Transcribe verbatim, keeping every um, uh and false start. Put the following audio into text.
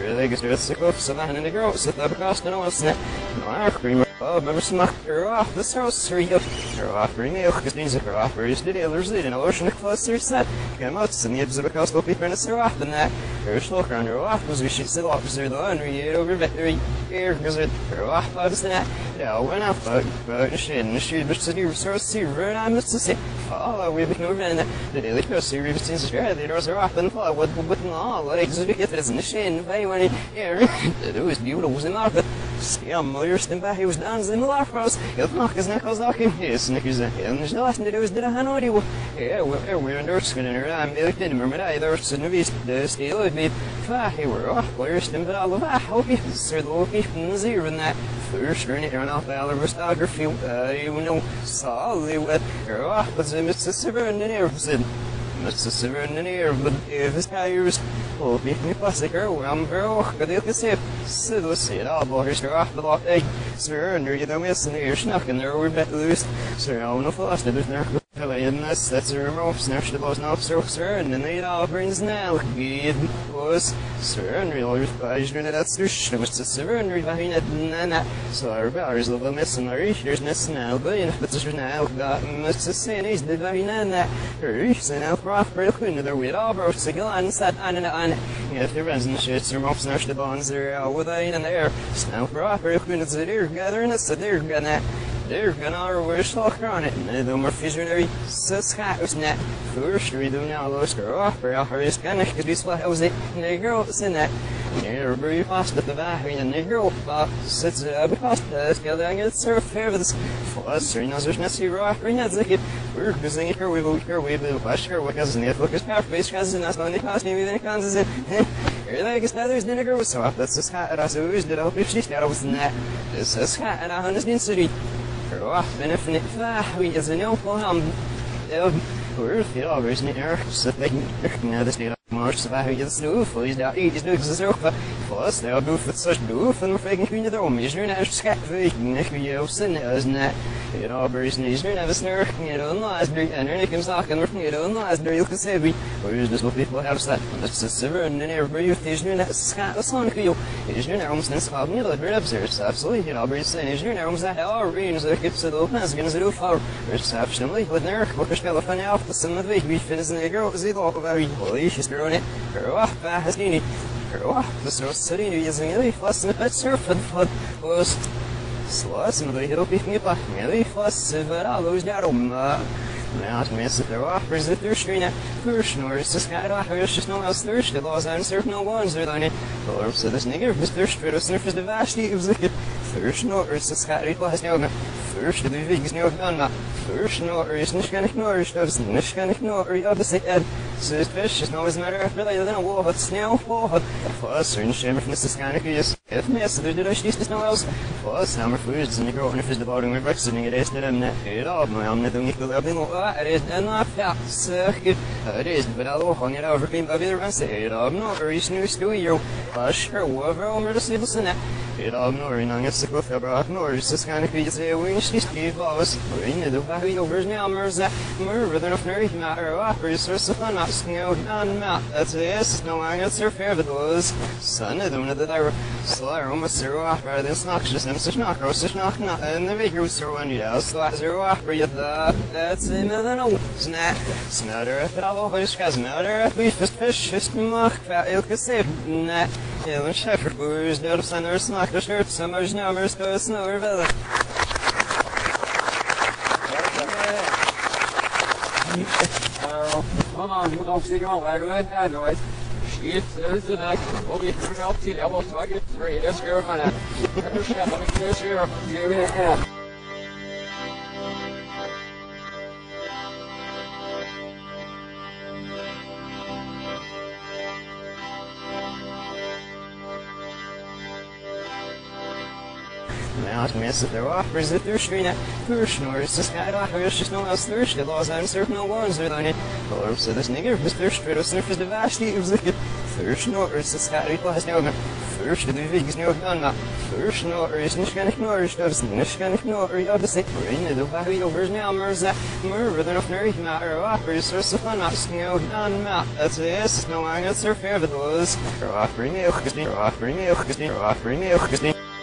Really gets to sick of Savannah and the girls at the cost and all snap. No, I cream. Oh, remember smack her off this house, three of her off, bring milk, because things are off, where is the dealers in an ocean of cluster set. Come out, and the ibs of a cost will be furnace her off, and that her sloker on her off was we should still officer the laundry over veterinary air, because it her off out of that. Yeah, went off, but the shit, and the shit, but city resource, see, run on this to say, oh, we've been over in the daily coast, see, we've seen the the doors are off, and fall, what would all, what exhibit it is in the shit, and if anyone in here, it was beautiful, was in the market. Ja, mooier stem bij, hij was dans in de laagpaus. Heel nog eens nekels ook in his, nikkers en heel niet laat, en dus dit aan hoor je. Ja, we we in doors kunnen er aan, ik didn't remember that, there was no vis, de steel of me. Va, he were off, mooier stem bij alle va, hoop je, sir the low from zero in that. First, turn it around off the other photography, uh, you know, solid with her off, but Mister Severin in here, said. Mister Severin in here, but if his tires, oh, make me plastic, oh, I'm very oh, good, you can see it. So let's see it all, boys, they're off the lock, egg, sir, and you don't miss, and you're snacking there, we're bet loose, sir, I don't know if I lost it, there's no. And that's that's a remote snatch the boss now, sir, sir, and then they all brings now. It was sir, and real advisory that's the shit, Mister Sir, and reviewing it, and that. So our bars of the missing our issues, Miss now, but in but there's now got Mister Sandy's the very and that. Reefs and out rough, real clean, there we all broke to go on, sat on and on. If the resin shits, remote snatch the bones, they're out with a in there. Snow rough, real clean, it's a deer gathering, it's a deer gonna. They're gonna wish luck on it, and the more visionary subscribers net. First, we do now lose her off, or our hurry scanner, because we split hose it, and the girl is in that. Never be fast at the back, and the girl sits up across the scale, and it's her fair with this. For us, her nose is messy rock, or not like it. We're using it, we will hear, we will wash her, because in the focus power face, because in us, only cost me, then it comes in. Here, like it's not there's vinegar was so up, that's this hat, and I so used it up if she's got was in that. This is hat, and I understand city. Off benefit we as an awful hum worth it always near so they can now this data more survive the snow for these down eat these nugs over plus they'll do for such doof and we're faking between the measure and scat neck you sin isn't that it all berries and easier never snare you know last day and then it comes talk and you know last day you can say we where's this what people have said that's a silver and then everybody with these new that scat the song you is your arms and swab you know the observes absolutely you know berries saying is your arms that all rains that gets to the has going to do for exceptionally with their workers fell off off the some of the we finish the girl is it all very holy she's throwing it her off has need her off the source city using it plus and it's surf and flood was Sloss and the hill beat me back, merely fuss if it all goes down. Now, to miss if there offers it, there's screen at first, nor is the sky off, there's just no else thirst, the laws and surf no ones are on it. Or so this nigger was thirst for the surface the vast eaves like it. First, nor is the sky plus down. First, the vigs no gun. First, nor is Nishkan ignore, shows Nishkan ignore, the opposite head. So this fish is no as matter of really than a wall, but snail, wall. Fuss, and shimmer from this kind of is. If miss, there did I see this no else. Fuss, hammer foods, and the girl, and if it's the bottom of Brexit, it is that I'm not it all. My own little nickel up in the it is not that circuit. It is, but I'll hang it over him of either and say it all. No, or is new to you. Hush, her, whoever over the civil senate. It all ignoring on its sickle february, nor is this kind of creature say, we should Steve Boss. We need the value over now, Mirza. Murder than of nerdy matter, offers, source of fun, not snow, non mouth. That's this, no one gets her fair, but was. Son of them that I were slur almost zero off rather than snoxious, and such knock, or such knock, not, and the baker was throwing you out, so that's zero off for you. That's him than a snap. Smelter if it all fish, cause smelter if we fish, fish, fish, muck, fat, ilk, save, net. Yeah, and shepherd boys, no sun or snock, the shirt, summer's numbers, go snow or villa. Come on, you don't see your leg right now, noise. It's the next. We'll be coming out to the elbow, so I get three. Let's go, man. Let me finish here. Give me a hand. Now, not miss it, there offers it, their screen at first, nor is the sky off, there's just no else thirsty, laws and surf no ones are on it. Or so this nigger, was thirst, straight of surface, the vast eaves, the first, nor is the sky class now. First, the vigs no gun, first, nor is Nishkan ignores, does Nishkan ignore, you have to say, we're in the valley overs now, Mirza, murder than of nerdy matter, offers, source of fun, asking out, none, mouth, that's this, no, I'm not surf, fair, but those, are offering milk, are offering milk, are offering milk,